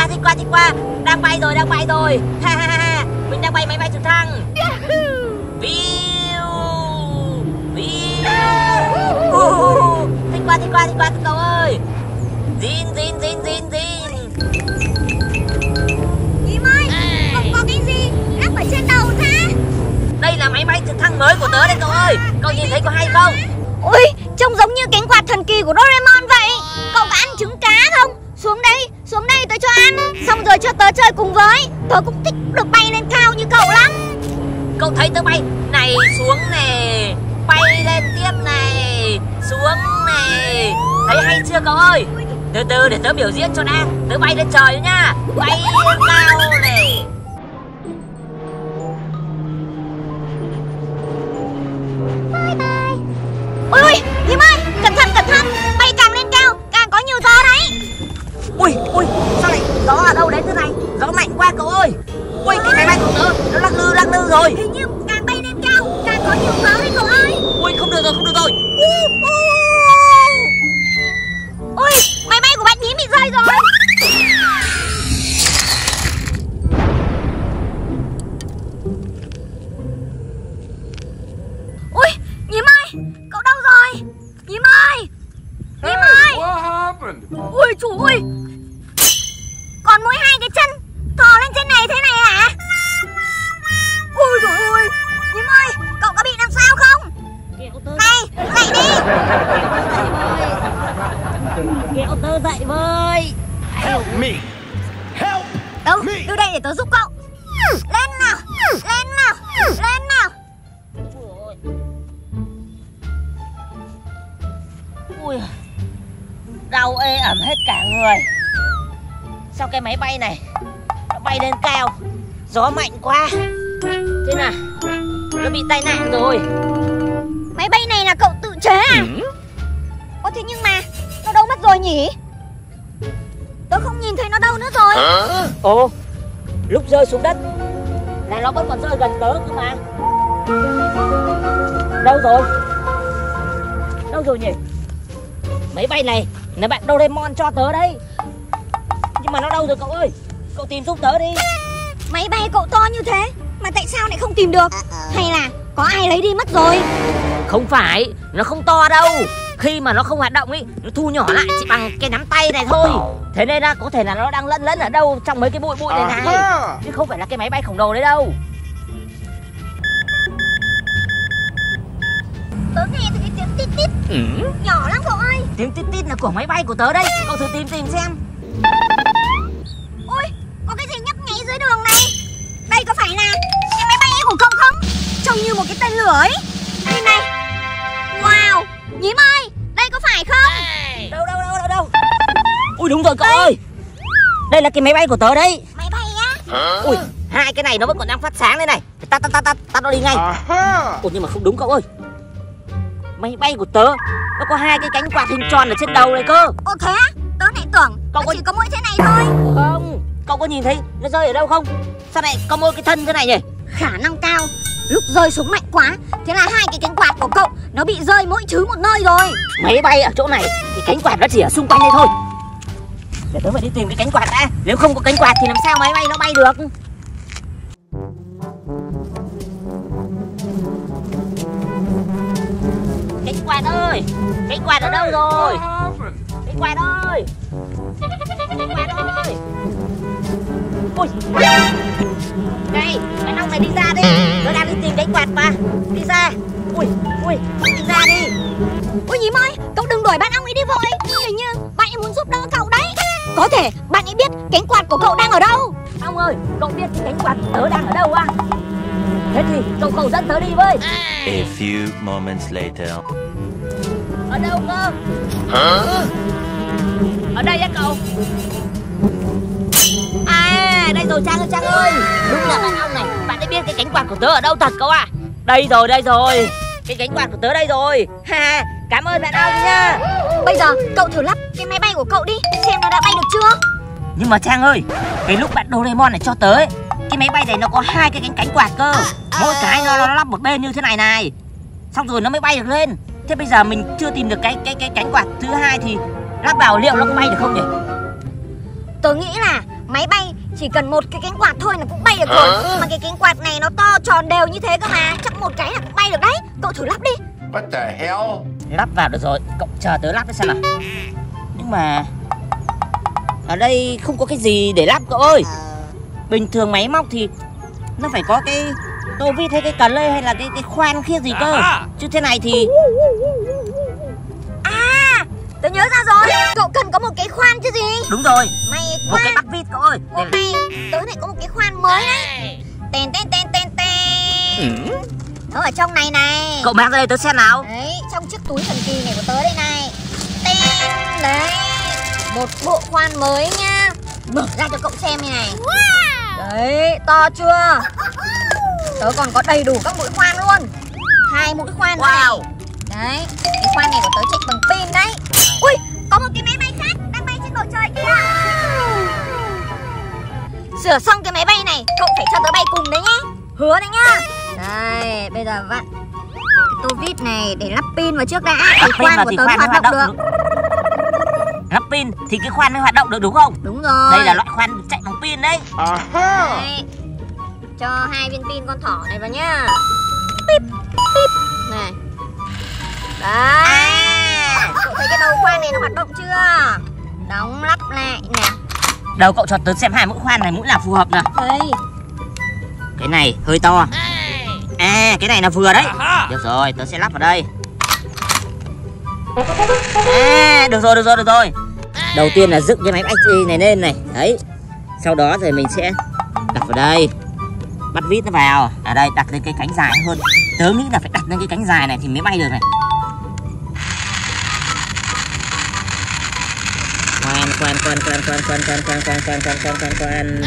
thích quá. Đang bay rồi. Ha ha ha. Mình đang bay máy bay trực thăng. Viu. Thích quá cậu ơi. Zin. Nhím ơi, cậu có cái gì lắp ở trên đầu thế? Đây là máy bay trực thăng mới của tớ đấy cậu ơi. Cậu nhìn thấy có hay không? Ui, trông giống như cánh quạt thần kỳ của Doraemon vậy. Cậu có ăn trứng cá không? Xuống đây tớ cho ăn. Xong rồi cho tớ chơi cùng với. Tớ cũng thích được bay lên cao như cậu lắm. Cậu thấy tớ bay này, xuống này, bay lên tiếp này, xuống này. Thấy hay chưa cậu ơi? Từ từ để tớ biểu diễn cho đã. Tớ bay lên trời nhá. Bay lên cao này. Ui, Nhím ơi, cẩn thận. Bay càng lên cao, càng có nhiều gió đấy. Ui, sao lại gió ở đâu đến thế này? Gió mạnh quá cậu ơi. Ui, cái máy bay của tớ nó lắc lư rồi. Hình như càng bay lên cao, càng có nhiều gió đấy cậu ơi. Ui, không được rồi. Ui, máy bay của bạn Nhím bị rơi rồi. Ui, Nhím ơi, cậu đâu rồi? Nhím ơi. What happened? Ui trời ơi, còn mỗi hai cái chân thò lên trên này thế này hả? Ui trời ơi, Nhím ơi, cậu có bị làm sao không? Này, dậy đi. Kéo tớ dậy với. Help me! Help! Đâu, đưa đây để tớ giúp cậu. Lên nào. Ui, đau ê ẩm hết cả người. Sao cái máy bay này nó bay lên cao, gió mạnh quá. Thế nào, nó bị tai nạn rồi. Máy bay này là cậu tự chế à? Ồ, thế nhưng mà nó đâu mất rồi nhỉ? Tớ không nhìn thấy nó đâu nữa rồi. Ồ, lúc rơi xuống đất là nó vẫn còn rơi gần tớ cơ mà. Đâu rồi nhỉ? Máy bay này là bạn Doraemon cho tớ đấy. Nhưng mà nó đâu rồi cậu ơi? Cậu tìm giúp tớ đi. Máy bay cậu to như thế mà tại sao lại không tìm được? Hay là có ai lấy đi mất rồi? Không phải, nó không to đâu. Khi mà nó không hoạt động ý, nó thu nhỏ lại chỉ bằng cái nắm tay này thôi. Thế nên là có thể là nó đang lẫn ở đâu trong mấy cái bụi này này. Chứ không phải là cái máy bay khổng lồ đấy đâu. Tớ nghe thấy cái tiếng tít tít. Nhỏ lắm cậu ơi. Tiếng tít tít là của máy bay của tớ đây. Cậu thử tìm xem. Ôi, có cái gì nhấp nháy dưới đường này. Đây có phải là cái máy bay của cậu không? Trông như một cái tên lửa ấy. Đây này. Wow, Nhím ơi, đây có phải không? Đâu. Ui đúng rồi cậu ơi. Đây là cái máy bay của tớ đấy. Máy bay á? Ui, hai cái này nó vẫn còn đang phát sáng đây này. Tắt nó đi ngay. Ủa nhưng mà không đúng cậu ơi. Máy bay của tớ nó có hai cái cánh quạt hình tròn ở trên đầu này cơ. Ồ thế á? Tớ lại tưởng nó chỉ có mỗi thế này thôi. Không, cậu có nhìn thấy nó rơi ở đâu không? Sao lại có mỗi cái thân thế này nhỉ? Khả năng cao lúc rơi xuống mạnh quá, thế là hai cái cánh quạt của cậu nó bị rơi mỗi thứ một nơi rồi. Máy bay ở chỗ này thì cánh quạt nó chỉ ở xung quanh đây thôi. Để tớ phải đi tìm cái cánh quạt đã. Nếu không có cánh quạt thì làm sao máy bay nó bay được? Cánh quạt ơi, cánh quạt ở đâu rồi? Cánh quạt ơi, cánh quạt ơi. Ui, này, cái nòng này đi ra đi. Tớ đang đi tìm cánh quạt mà. Đi ra. Ui, đi ra đi. Ôi Nhím ơi, cậu đừng đuổi bạn ong ấy đi vội. Hình như bạn ấy muốn giúp đỡ cậu đấy. Có thể bạn ấy biết cánh quạt của cậu đang ở đâu. Ông ơi, cậu biết cái cánh quạt của tớ đang ở đâu à? Thế thì cậu dẫn tớ đi với. A few moments later. Ở đâu cơ? Ở đây á cậu. À, đây rồi Trang ơi. Đúng là bạn ông này, bạn ấy biết cái cánh quạt của tớ ở đâu thật cậu à? Đây rồi. Cái cánh quạt của tớ đây rồi. Ha, cảm ơn bạn ông nha. Bây giờ cậu thử lắp cái máy bay của cậu đi, xem nó đã bay được chưa. Nhưng mà Trang ơi, cái lúc bạn Doraemon này cho tớ ấy, cái máy bay này nó có hai cái cánh quạt cơ. Mỗi cái nó lắp một bên như thế này này. Xong rồi nó mới bay được lên. Thế bây giờ mình chưa tìm được cái cánh quạt thứ hai thì lắp vào liệu nó có bay được không nhỉ? Tớ nghĩ là Máy bay chỉ cần một cái cánh quạt thôi là cũng bay được rồi. Mà cái cánh quạt này nó to tròn đều như thế cơ mà, chắc một cái là cũng bay được đấy. Cậu thử lắp đi. What the hell? Lắp vào được rồi, cậu chờ tớ lắp cái xem nào. Nhưng mà ở đây không có cái gì để lắp cậu ơi. Bình thường máy móc thì nó phải có cái tô vít hay cái cờ lê hay là cái khoan kia gì cơ. Chứ thế này thì... À, tớ nhớ ra rồi. Cậu cần có một cái khoan chứ gì. Đúng rồi, May một quá. cái bắt vít cậu ơi. Hôm nay tớ lại có một cái khoan mới đấy. Tên tên tên tên tên. Nó ở trong này này. Cậu mang ra đây tớ xem nào. Đấy, trong chiếc túi thần kỳ này của tớ đây này. Tên. Đấy, một bộ khoan mới nha. Mở ra cho cậu xem như này. Đấy, to chưa? Tớ còn có đầy đủ các mũi khoan luôn. 2 mũi khoan này. Đấy, cái khoan này của tớ chạy bằng pin đấy. Ui, có một cái máy bay khác đang bay trên bầu trời kìa. Sửa xong cái máy bay này, cậu phải cho tớ bay cùng đấy nhé. Hứa đấy nhá. Đây, bây giờ vặn cái tô vít này để lắp pin vào trước đã. Thì khoan của tớ hoạt động được. Lắp pin thì cái khoan mới hoạt động được đúng không? Đúng rồi. Đây là loại khoan chạy bằng pin đấy. Đấy. Cho 2 viên pin con thỏ này vào nhá. Píp, píp. Này. Đấy. Cậu thấy cái đầu khoan này nó hoạt động chưa? Đóng lắp lại nè. Đâu cậu cho tớ xem 2 mũi khoan này mũi nào phù hợp nào. Đây. Cái này hơi to. À, cái này là vừa đấy. Được rồi, tớ sẽ lắp vào đây. À, được rồi. Đầu tiên là dựng cái máy bay này lên này. Đấy. Sau đó rồi mình sẽ đặt vào đây. Bắt vít nó vào. Ở đây đặt lên cái cánh dài hơn. Tớ nghĩ là phải đặt lên cái cánh dài này thì mới bay được này. Khoan.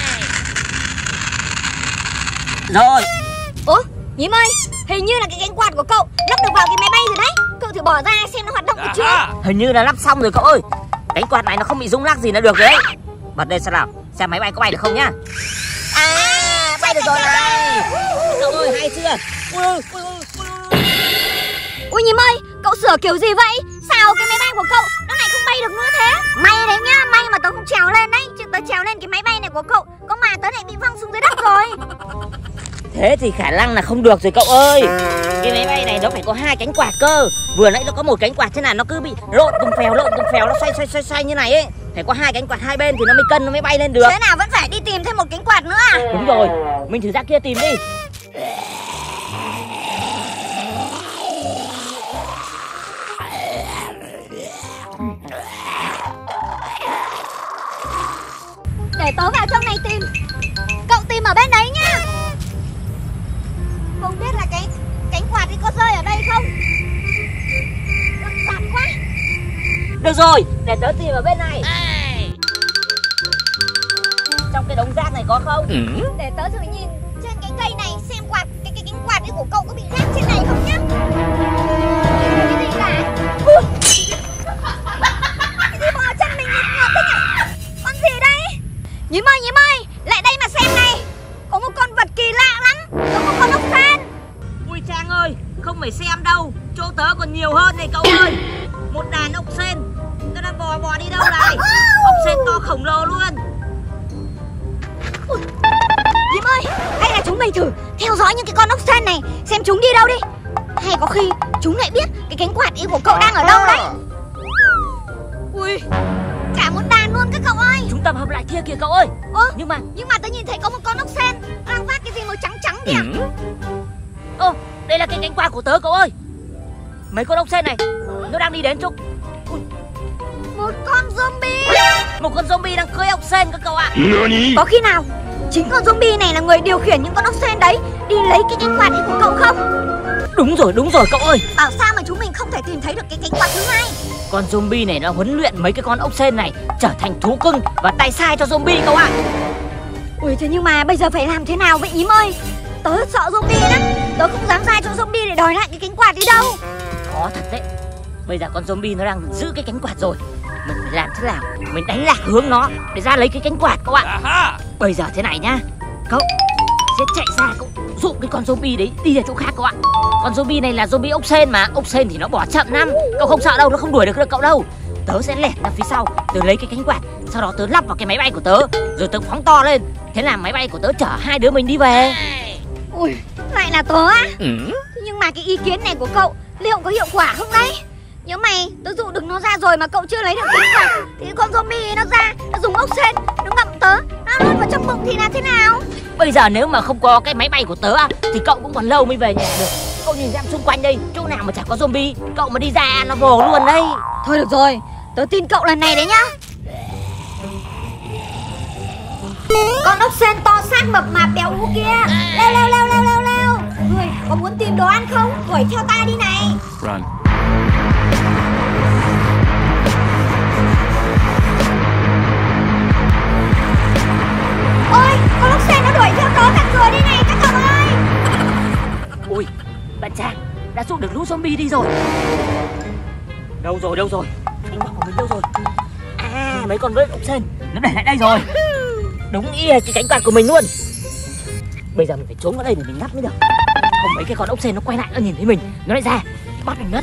Rồi. Ủa, Nhím ơi, hình như là cái cánh quạt của cậu lắp được vào cái máy bay rồi đấy. Cậu thử bỏ ra xem nó hoạt động được chưa. Hình như là lắp xong rồi cậu ơi. Cánh quạt này nó không bị rung lắc gì là được rồi đấy. Bật đây xem nào, xem máy bay có bay được không nhá. À, bay được rồi này. Cậu ơi, hay chưa? Ui Nhím ơi, cậu sửa kiểu gì vậy? Sao cái máy bay của cậu nó lại không bay được nữa thế? May đấy nhá, may mà tớ không trèo lên đấy. Chứ tớ trèo lên cái máy bay này của cậu, có mà tớ lại bị văng xuống dưới đất rồi. Thế thì khả năng là không được rồi cậu ơi. Cái máy bay này nó phải có 2 cánh quạt cơ. Vừa nãy nó có một cánh quạt thế nào nó cứ bị lộn tung phèo, nó xoay như này ấy. Phải có 2 cánh quạt hai bên thì nó mới cân, nó mới bay lên được. Thế nào vẫn phải đi tìm thêm một cánh quạt nữa à? Đúng rồi, mình thử ra kia tìm đi. Để tớ vào trong này tìm. Cậu tìm ở bên đấy nhá. Không biết là cái cánh quạt thì có rơi ở đây không? Sạc quá. Được rồi, để tớ tìm ở bên này. Trong cái đống rác này có không? Để tớ thử nhìn trên cái cây này xem cái cánh quạt ấy của cậu có bị rác trên này không nhá. Cái gì cả? Cái gì bò chân mình ngọt thế nhỉ? Con gì đây? Nhím ơi, lại đây mà xem này. Có một con vật kỳ lạ lắm. Có một con ốc sên. Ui Trang ơi, không phải xem đâu, chỗ tớ còn nhiều hơn này cậu ơi. Một đàn ốc sên, nó đang bò đi đâu này. Ốc sên to khổng lồ luôn. Nhím ơi, hay là chúng mình thử theo dõi những cái con ốc sên này, xem chúng đi đâu đi. Hay có khi chúng lại biết cái cánh quạt ý của cậu đang ở đâu đấy. Ui, cả một đàn luôn các cậu ơi. Chúng tập hợp lại kia kìa cậu ơi. Nhưng mà tớ nhìn thấy có một con ốc sên đang vác cái gì màu trắng trắng kìa. Đây là cái cánh quạt của tớ cậu ơi. Mấy con ốc sên này nó đang đi đến chỗ. Một con zombie. Một con zombie đang cưỡi ốc sên các cậu ạ. Có khi nào chính con zombie này là người điều khiển những con ốc sên đấy đi lấy cái cánh quạt ý của cậu không? Đúng rồi cậu ơi. Bảo sao mà chúng mình không thể tìm thấy được cái cánh quạt thứ hai. Con zombie này nó huấn luyện mấy cái con ốc sên này trở thành thú cưng và tay sai cho zombie cậu ạ. Ui thế nhưng mà bây giờ phải làm thế nào vậy Nhím ơi? Tớ sợ zombie lắm. Tớ không dám ra chỗ zombie để đòi lại cái cánh quạt đi đâu. Khó thật đấy. Bây giờ con zombie nó đang giữ cái cánh quạt rồi. Mình phải làm thế nào? Mình đánh lạc hướng nó để ra lấy cái cánh quạt cậu ạ. Bây giờ thế này nhá. Cậu sẽ chạy ra cậu dụ cái con zombie đấy đi ra chỗ khác cậu ạ. Con zombie này là zombie ốc sên mà. Ốc sên thì nó bỏ chậm lắm. Cậu không sợ đâu, nó không đuổi được cậu đâu. tớ sẽ lẻn ra phía sau, tớ lấy cái cánh quạt, sau đó tớ lắp vào cái máy bay của tớ, rồi tớ phóng to lên. Thế là máy bay của tớ chở hai đứa mình đi về. Ui, lại là tớ á? Nhưng mà cái ý kiến này của cậu liệu có hiệu quả không đấy? Nhớ mày, tớ dụ được nó ra rồi mà cậu chưa lấy được cánh quạt thì con zombie nó ra, nó dùng ốc sên, nó ngậm tớ, nó nuốt vào trong bụng thì là thế nào? Bây giờ nếu mà không có cái máy bay của tớ thì cậu cũng còn lâu mới về nhà được. Cậu nhìn xem xung quanh đây, chỗ nào mà chả có zombie, cậu mà đi ra nó vồ luôn đấy. Thôi được rồi, tớ tin cậu lần này đấy nhá. Con ốc sên to xác mập mạp béo ú kia, leo leo leo leo leo leo. Người có muốn tìm đồ ăn không? Đuổi theo ta đi này. Run. Ôi, con ốc sên nó đuổi theo tớ thật rồi đây này các cậu ơi. Ui, bạn Trang đã dụ được lũ zombie đi rồi. Đâu rồi? Anh bảo của mình đâu rồi? À, mấy con vớt ốc sên nó để lại đây rồi. Đúng y cái cánh quạt của mình luôn. Bây giờ mình phải trốn vào đây để mình ngắt mới được. Không mấy cái con ốc sên nó quay lại nó nhìn thấy mình, nó lại ra bắt mình ngất.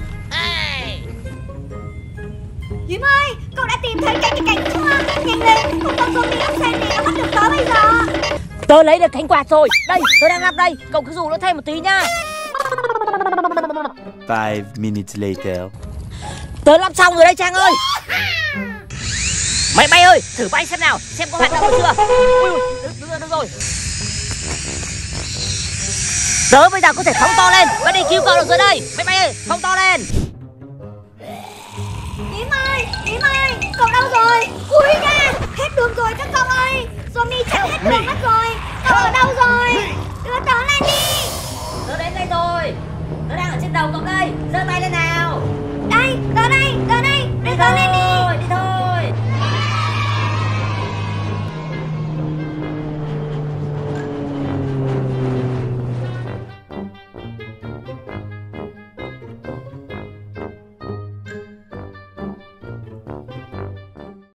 Nhím ơi, cậu đã tìm thấy cái cánh chưa? Nhanh lên, không con zombie ốc sên này nó bắt được tớ bây giờ. Tớ lấy được cánh quạt rồi. Đây, tớ đang lắp đây. Cậu cứ dụ nó thêm một tí nhá. 5 minutes later. Tớ lắp xong rồi đây Trang ơi. Máy bay ơi, thử bay xem nào, xem có hoạt động được chưa. Ui, được rồi. Tớ bây giờ có thể phóng to lên và đi cứu cậu được rồi đây. Máy bay ơi, phóng to lên. Nhím ơi, cậu đâu rồi? Ui nha, hết đường rồi các cậu ơi. Zombie chặn hết đường mất rồi. Cậu ở đâu rồi? Đưa tớ lên đi. Tớ đến đây rồi. Tớ đang ở trên đầu cậu đây. Giơ tay lên nào. Đây, tớ đây. Đưa tớ lên đi.